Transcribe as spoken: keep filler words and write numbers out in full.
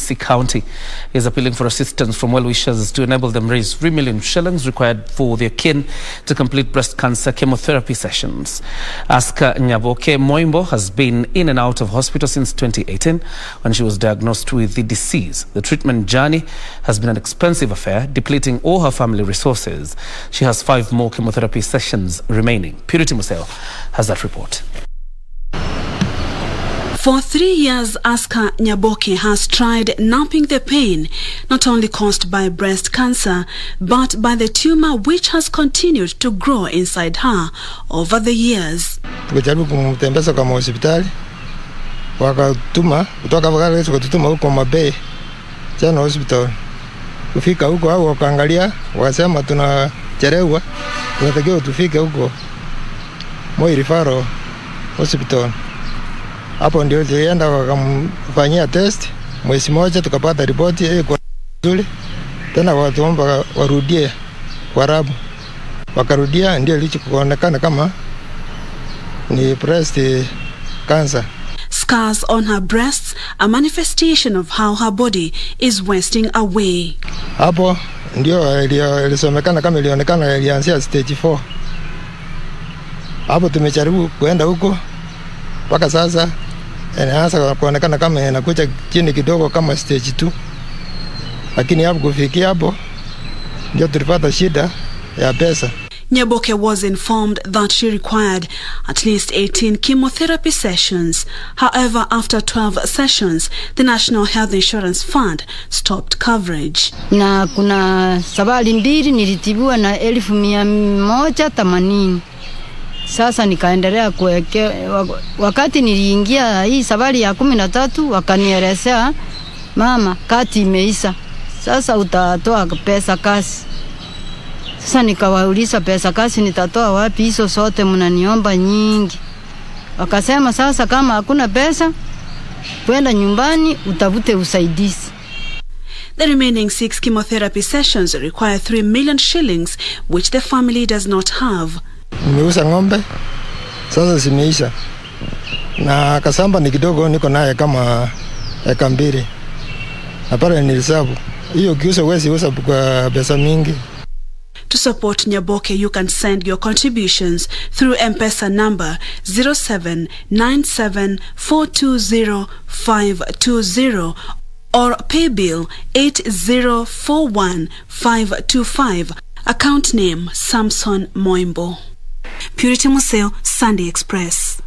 Kisii County is appealing for assistance from well-wishers to enable them raise three million shillings required for their kin to complete breast cancer chemotherapy sessions. Aska Nyaboke Moimbo has been in and out of hospital since twenty eighteen when she was diagnosed with the disease. The treatment journey has been an expensive affair, depleting all her family resources. She has five more chemotherapy sessions remaining. Purity Museo has that report. For three years, Aska Nyaboke has tried numbing the pain, not only caused by breast cancer, but by the tumor which has continued to grow inside her over the years. Tukajaribu kumtembeza kwa hospitali, wakatuma kutoka wakati tukatuma huko Mabei Chana Hospital. Kufika huko hao wakaangalia, wakasema tunachelewa, tunatakiwa tufike huko Moi Referral Hospital. Hapo ndio tulienda wakamfanyia test, mwezi moja tukapata ripoti yeye kwa nzuri. Tena watuomba warudie Warabu. Wakarudia ndio ilichokuonekana kama ni breast cancer. Scars on her breasts, a manifestation of how her body is wasting away. Hapo ndio ilisomekana kama ilionekana ilianzia stage four. Hapo tumejaribu kuenda huko mpaka sasa inaanza kuonekana kama inakuja chini kidogo kama stage two. Lakini hapo kufikia hapo ndio tulipata shida ya pesa. Nyaboke was informed that she required at least eighteen chemotherapy sessions. However, after twelve sessions, the National Health Insurance Fund stopped coverage. Na kuna sabali mbili nilitibiwa na elfu mia moja themanini. Sasa nikaendelea kuweke, wakati niliingia hii sabali ya kumi na tatu wakanielezea, mama, kati imeisha, sasa utatoa pesa kasi. Sasa nikawauliza pesa kasi nitatoa wapi, hizo zote mnaniomba nyingi. Wakasema sasa kama hakuna pesa, kwenda nyumbani utafute usaidizi. The remaining six chemotherapy sessions require three million shillings, which the family does not have. Nimeuza ng'ombe, sasa zimeisha. Na kasamba ni kidogo niko naye kama eka mbili. Na pale nilisabu. Hiyo kiusa wezi usa kwa pesa mingi. To support Nyaboke, you can send your contributions through M-Pesa number zero seven nine seven four two zero five two zero or pay bill eight zero four one five two five, account name Samson Moimbo. Purity Museo, Sunday Express.